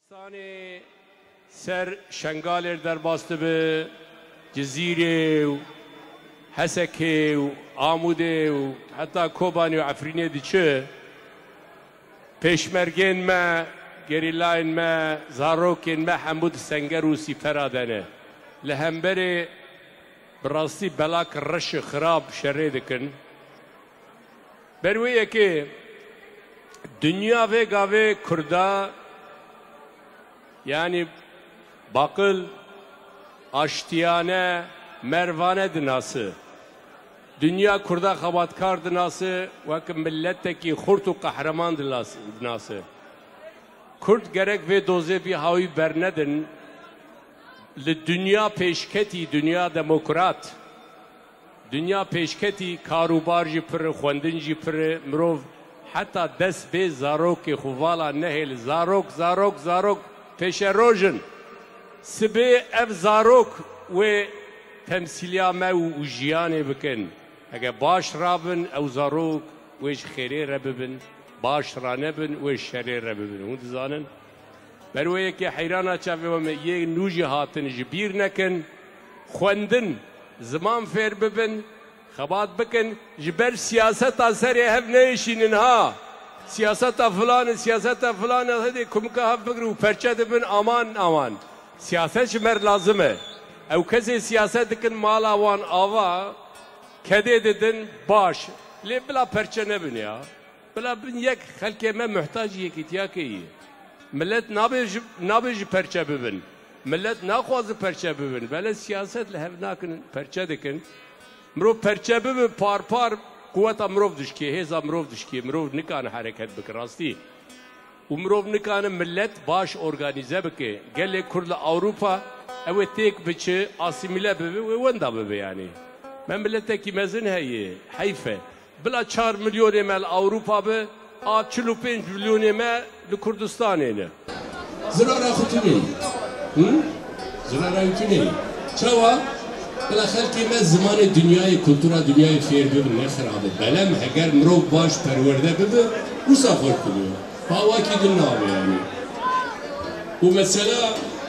ثاني سر شنغالر در باسته به جزیره و حسکه و آموده و حتی کوبانی و عفرینه دیچه پیشمرگین ما گریلاین ما زاروکین ما حمود سنگر و سیفرادنه لهمبر براستی بلاک رش خراب شره دکن برویه که دنیا و گاوه کردا yani bakıl aştiyane mervane dinası dünya kurda xabatkar dinası ve milletteki xurt kahraman dinası Kurt gerek ve doze bir havi bernedin li dünya peşketi dünya demokrat dünya peşketi karubar ji pir xwendin ji pir mirov hatta dest be zarok xuvala nehel zarok peşerojen sibe ev zarok ve temsiliya me u jiyane bikin eğer baş rabin ev zarok ve xêrê rebibin baş ranebin ve şerê rebibin hûn dizanin berwê ki heyrana çavê me yê nû jî hatin ji bîr nekin xwendin ziman fêr bibin xebat bikin ji ber siyaseta serê hev neyişînin ha siyaseta filan hadi kumka hav bigir û perçe dibin aman siyaset ji mer lazim e ew kesê siyaset dikin mala wan ava kedê didin baş lê bila perçe nebin ya bila bin yek xelkê me muhtac yekîtiyakê yê millet nabe ji perçe bibin millet naxwaze perçe bibin bele siyaset li hev nakin perçe dikin mirov perçe bibe par قوتا مرov dişki, heza مرov dişki, مرov nikane hareket bike rastî. û mirov nikane millet baş organize bike. Gelê Kurd li Avrupa ew ê têk biçe asimîle bibe wê wenda bibe yani. Me milletekî mezin heye, heyfe. Bila 4 milyonê me li Avrupa be, a 45 milyonê me li Kurdistanê ne. Zirara xutînê. Zirara xutînê. Çawa? بلا خلقی من زمان دنیای کلتورا دنیای فیر ببین نخرابه بلم اگر مرو باش پرورده ببه او سافر کنه هوا کی دن نامه یعنی و مثلا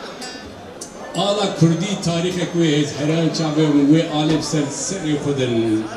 آلا کردی تاریخ کوی هران چابه و عالم سری خودن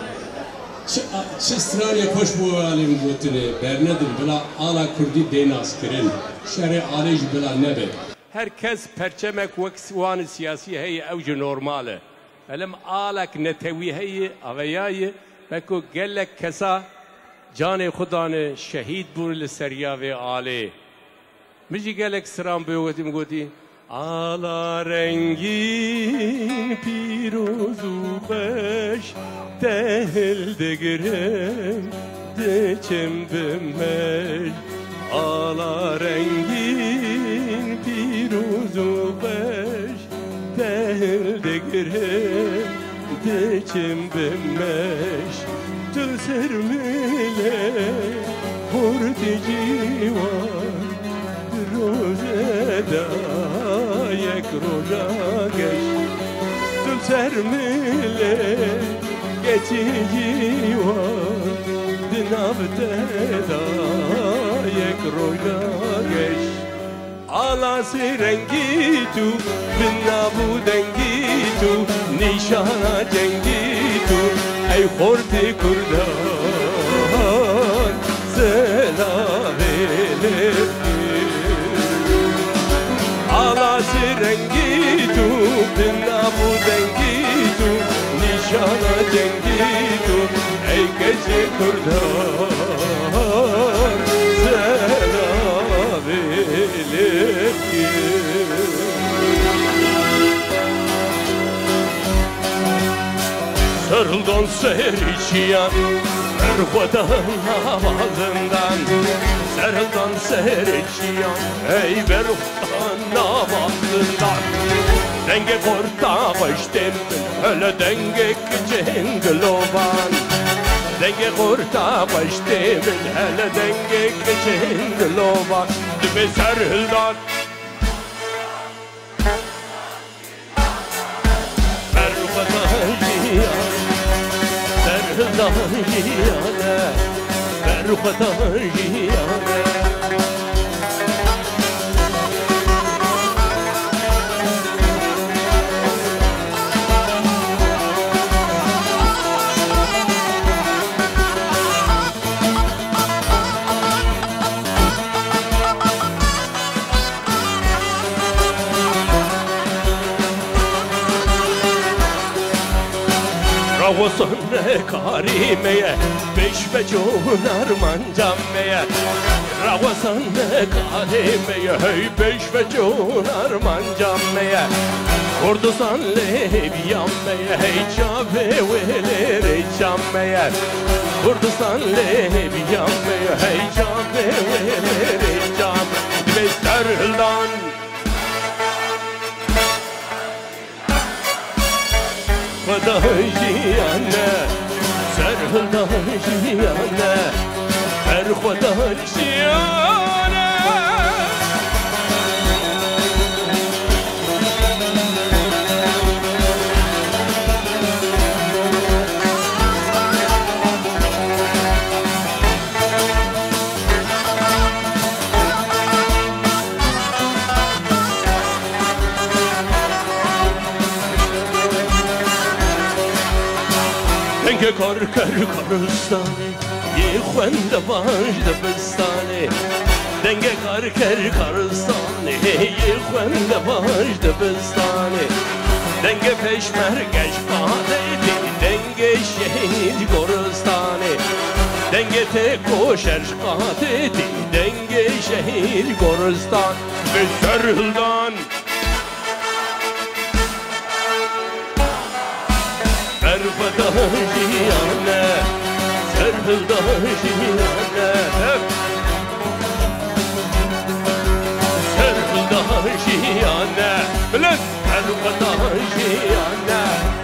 چه استرانی خوش بو عالم بوتنه برندن بلا آلا کردی دیناس کرن شرع عالج بلا نبه herkes perçemek وان siyasi هی اوج نورماله Elem alak netevi heye avayayı beko gelek kesa canê xudane şehîd bûn li seriya ve alê mijî gelek siram bêgotim gotî ala rengîn pîroz û xweş tehil digirim diçim bimeş ala rengîn pîroz û xweş tehil digirim diçim bimeş tu sermile hurdi civan rozeda yek roja geç tu sermile geçi civan dinavteda yek roja geç Alası rengi tu, binnabu dengi tu, nişana cengi tu, ey horti kurdan, selam elefir. Alası rengi tu, binnabu dengi tu, nişana cengi tu, ey gece kurdan, selam elefir. Sarıldan seher içiyan Erhudan namazından Sarıldan seher içiyan Ey berhudan namazından Denge korta baştem Öyle denge kicin globan Denge korta baştem Öyle denge kicin globan Dübe sarıldan روسن کاریمه بیش به جون ارمان جمعه روسن کاریمه بیش به جون ارمان جمعه کردستان لیبیامه جابه ولی جمعه کردستان لیبیامه جابه ولی جمعه بسترلان خدای جیانه سرهلدان جیانه هر خدای جیانه دنگ کار کارستانه یه خوند باش دبستانه دنگ کار کارستانه یه خوند باش دبستانه دنگ پشمرگش پاده دنگ شهید گرستانه دنگ تکوشش قاده دنگ شهید گرستان به سرهلدان سرهلدان جیانه سرهلدان جیانه سرهلدان جیانه بلند سرهلدان جیانه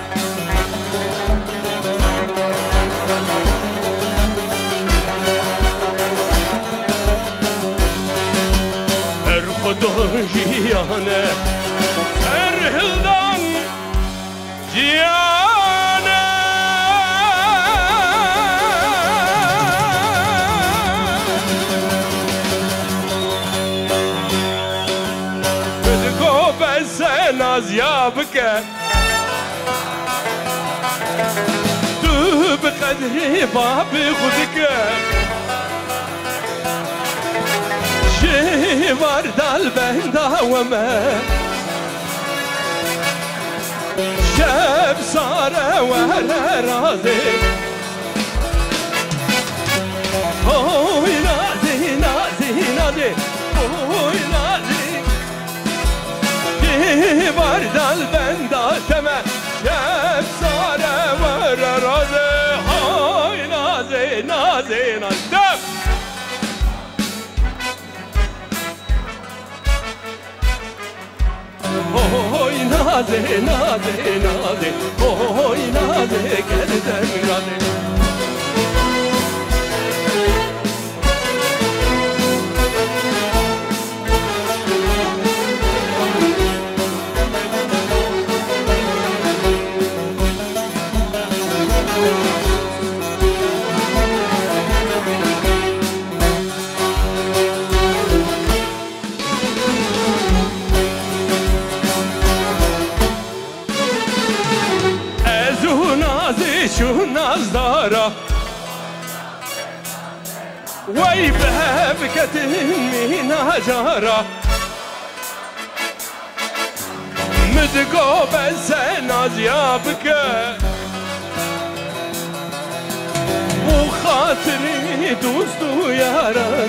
سرهلدان جیانه سرهلدان جیانه نازیابك تو بقدر باب خودك شوار دال بندا وما شب صار ورا رازي اوي نازي نازي نازي اوي نازي بردال بندا تمه شب ساره ور رازه های نازه نازه نازه های نازه نازه نازه های نازه گردن رازه شو نازدارا وي بهبكة من هجارة مدقو بس نازيابك وخاطري دوستو ياران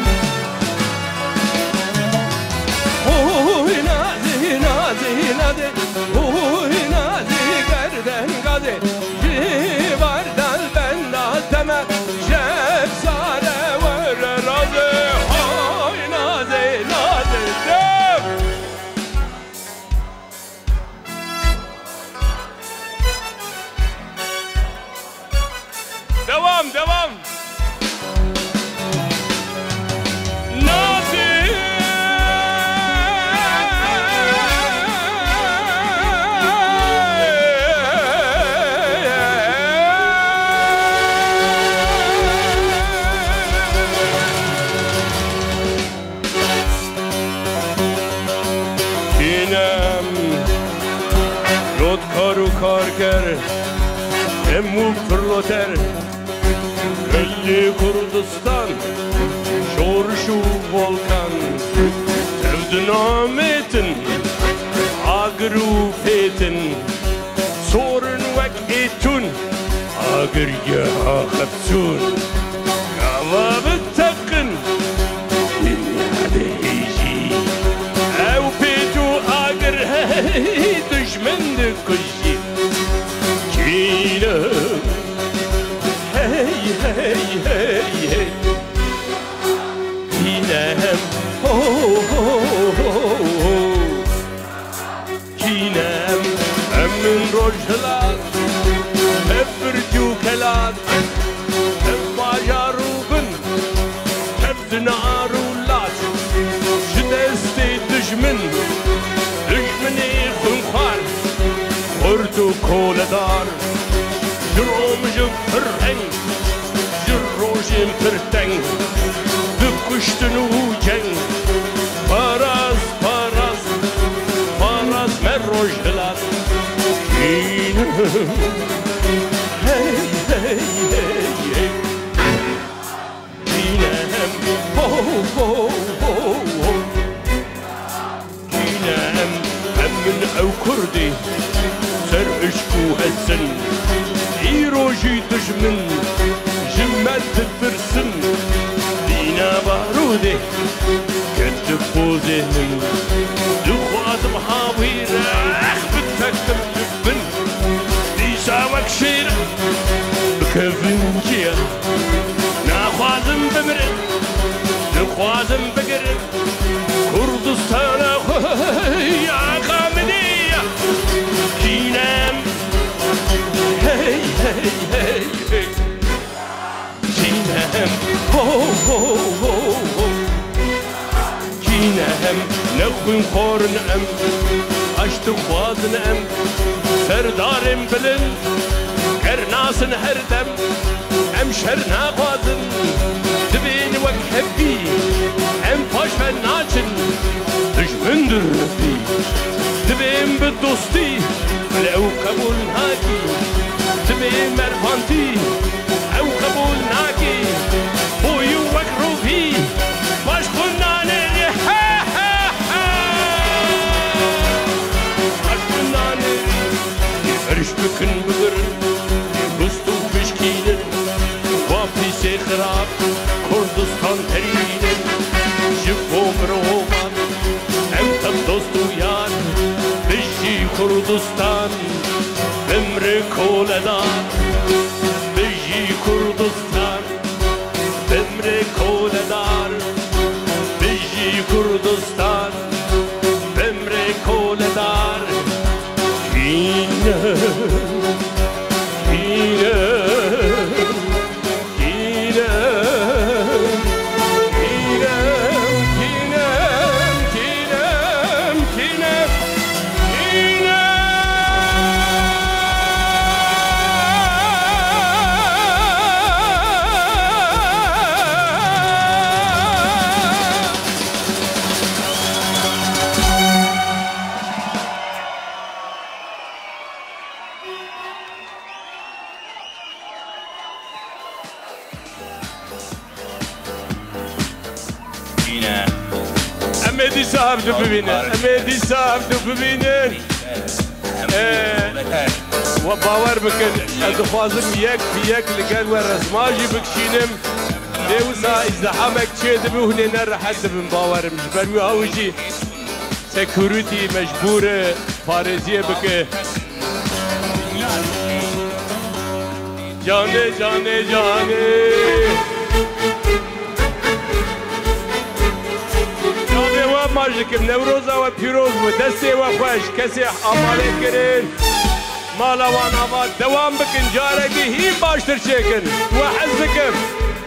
اوه نازي نازي نازي اوه نازي قردن قادي بردن بندا تمه شب ساره ور رازه های نازه نازه دم دوام دوام کارگر امو پرلوتر کلی کردستان شورشو volkan sevdinametin agrufetin sorun vek etun آگر جها خبسون كعباب التقن هيجي او بيتو آگر دشمن دكشي كينا هي هي هي هي كينا هم كينا هم من رجلات هفرجو كلات هفاجاروبن هفدنارولات شدستي دجمن دجمني خنخار خورتو كولدار جروم جفرهن جروجم فرتن دكشتنو جن باراز باراز باراز مروج دلات كين هي هي هي كينام هو هو هو كينام من او كردي سر اشكو هالسن ايروجي دجمن جمال تفرسن دينا بارودي كتب بوزهن دخوات محاوير بتكتب جبن ديسا وكشير بكفنجيا ناخوازم بمرد نخوازم بقرب كردستان يا قامدية كينام هي هي هي هي كينام هو هو هو كينام نخوين خورن ام اشت خوازن ام سردارم بلن كرناسن هردم ام شرنا خوازن دبين وك حبي ام باش فناچن دشمن دربي دبين بالدوستي لو قبول هاكي دبين مرفانتي او قبول ناكي بويو وك روفي باش كنا نري ها ها ها باش كنا نري فرش بكن بغرن بستو بشكينن وافي سيخراب كردستان ترينن جبو مرومان امتى دوستو يار بجي كردستان بمر كولدان بجي كردستان بمر كولدان بجي كردستان بمر كولدان كينا كينا امدی صاحب تو ببینن امدی صاحب تو ببینن و باور بکن از خوازم یک لگل و رسماجی بکشینم دیوزا ازدحامک چه دبی و هنه نرحت دبیم باورم جبرمی هاوشی سکوریتی مجبور پارزیه بکه جانه جانه جانه ماجدكم نوروز و پیروز و دستی و خوش کسی آماده کرین مالا وان آباد دوام بکن جارگی هی باشتر چکن و حزکم